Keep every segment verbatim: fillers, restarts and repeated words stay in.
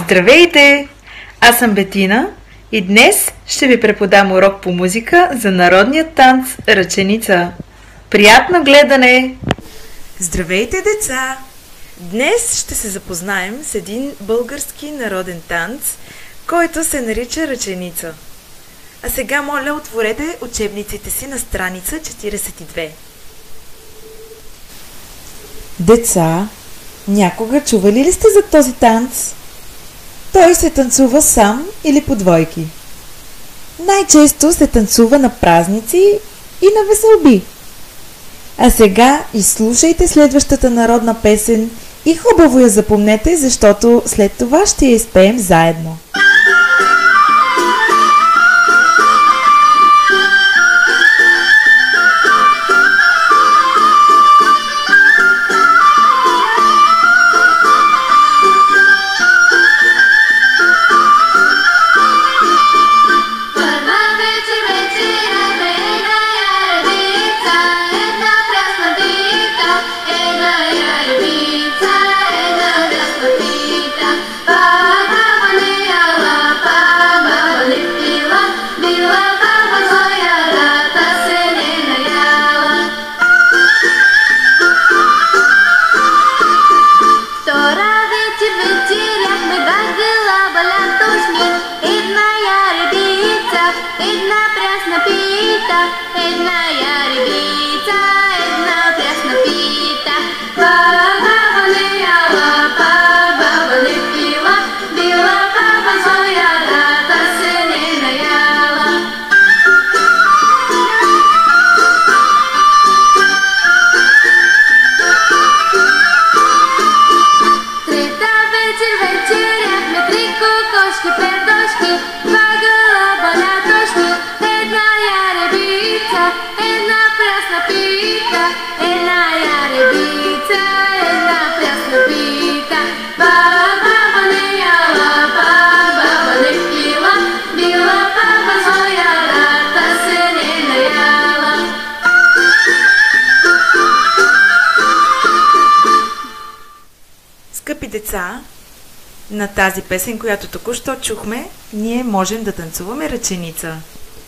Здравейте! Аз съм Бетина и днес ще ви преподам урок по музика за народния танц ръченица. Приятно гледане! Здравейте, деца! Днес ще се запознаем с един български народен танц, който се нарича ръченица. А сега моля, отворете учебниците си на страница четиридесет и две. Деца, някога чували ли сте за този танц? Той се танцува сам или по двойки. Най-често се танцува на празници и на веселби. А сега изслушайте следващата народна песен и хубаво я запомнете, защото след това ще я изпеем заедно. Скъпи деца, на тази песен, която току-що чухме, ние можем да танцуваме ръченица.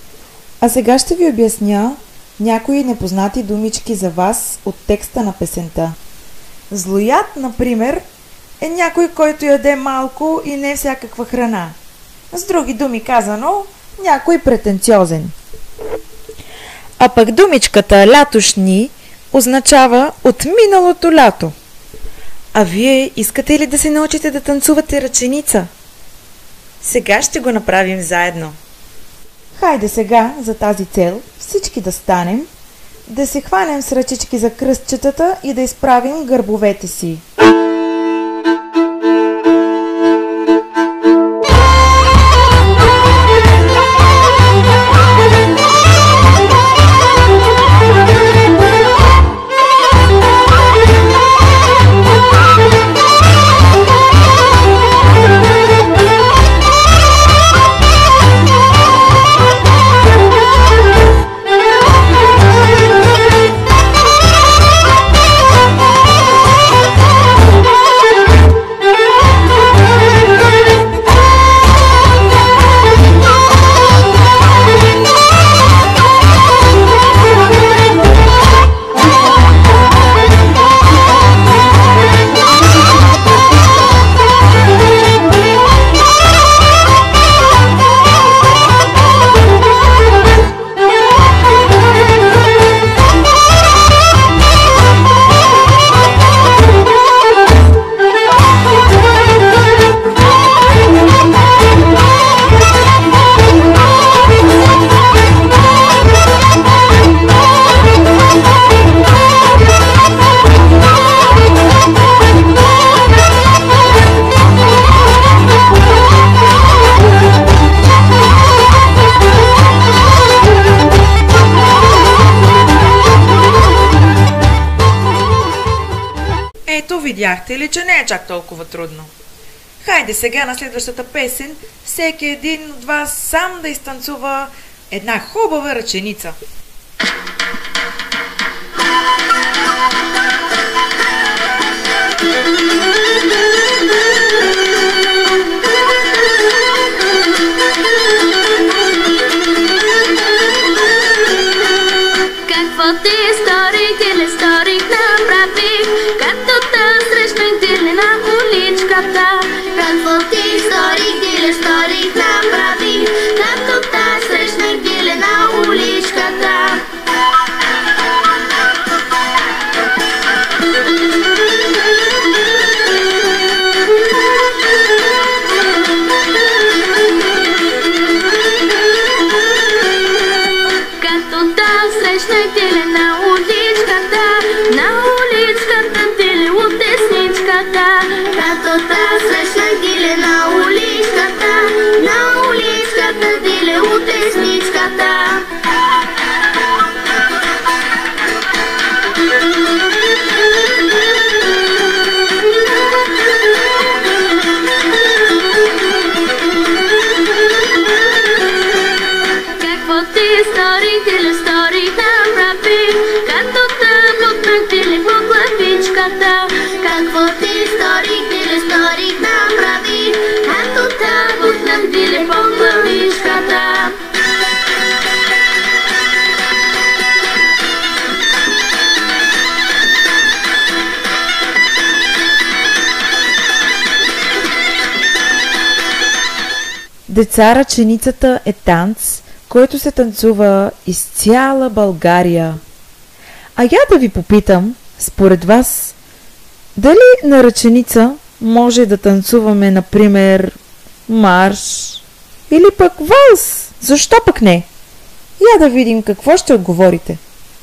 А сега ще ви обясня някои непознати думички за вас от текста на песента. Злояд, например, е някой, който яде малко и не всякаква храна. С други думи казано, някой претенциозен. А пък думичката лятошни означава от миналото лято. А вие искате ли да се научите да танцувате ръченица? Сега ще го направим заедно. Хайде сега, за тази цел, всички да станем, да се хванем с ръчички за кръстчетата и да изправим гърбовете си. Ето, видяхте ли, че не е чак толкова трудно. Хайде сега на следващата песен всеки един от вас сам да изтанцува една хубава ръченица. Thank you. Какво ти сторих, диле сторих, направи, като та срещнах диле на уличката. Като та срещнах диле на уличката, на уличката диле от десничката. Като та срещнах диле на уличката, на уличката диле от десничката. Какво ти сторих, диле сторих, направи, като тъпнах диле по главичката. Какво ти сторих, диле сторих, направи, като тъпнах диле по главичката. Деца, ръченицата е танц, който се танцува из цяла България. А я да ви попитам, според вас, дали на ръченица може да танцуваме, например, марш или пък валс? Защо пък не? Я да видим какво ще отговорите.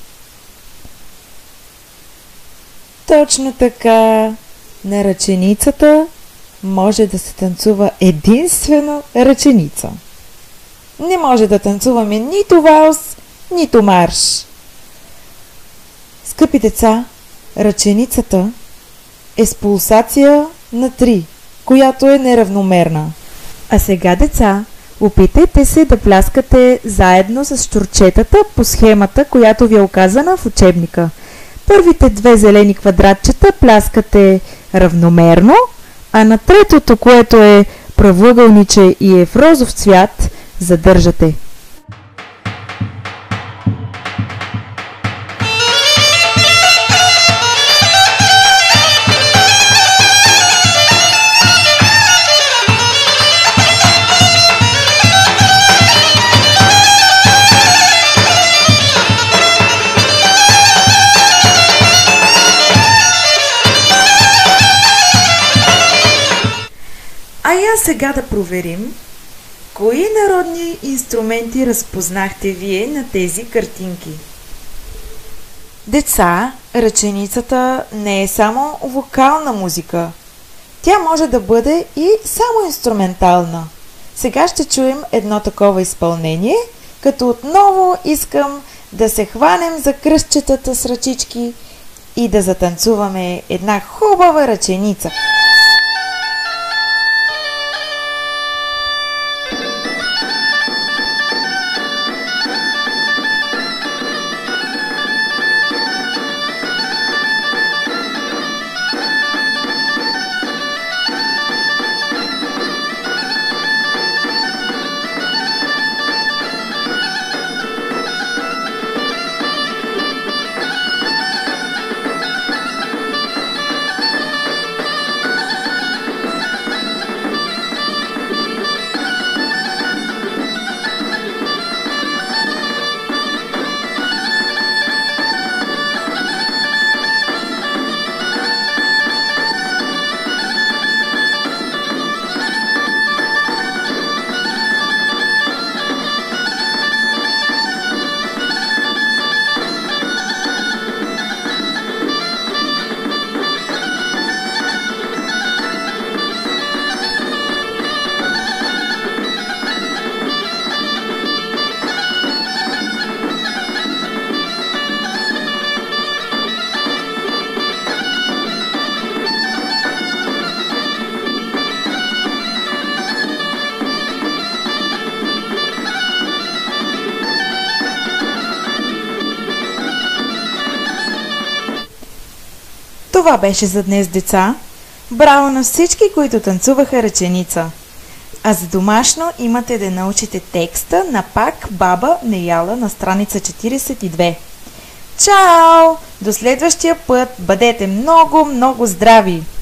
Точно така, на ръченицата може да се танцува единствено ръченица. Не може да танцуваме нито валс, нито марш. Скъпи деца, ръченицата е с пулсация на три, която е неравномерна. А сега, деца, опитайте се да пляскате заедно с щурчетата по схемата, която ви е указана в учебника. Първите две зелени квадратчета пляскате равномерно, а на третото, което е правоъгълниче и е в розов цвят, задържате. А я сега да проверим кои народни инструменти разпознахте вие на тези картинки. Деца, ръченицата не е само вокална музика. Тя може да бъде и само инструментална. Сега ще чуем едно такова изпълнение, като отново искам да се хванем за кръстчетата с ръчички и да затанцуваме една хубава ръченица. Това беше за днес, деца. Браво на всички, които танцуваха ръченица. А за домашно имате да научите текста на Пак баба не яла на страница четиридесет и две. Чао! До следващия път! Бъдете много, много здрави!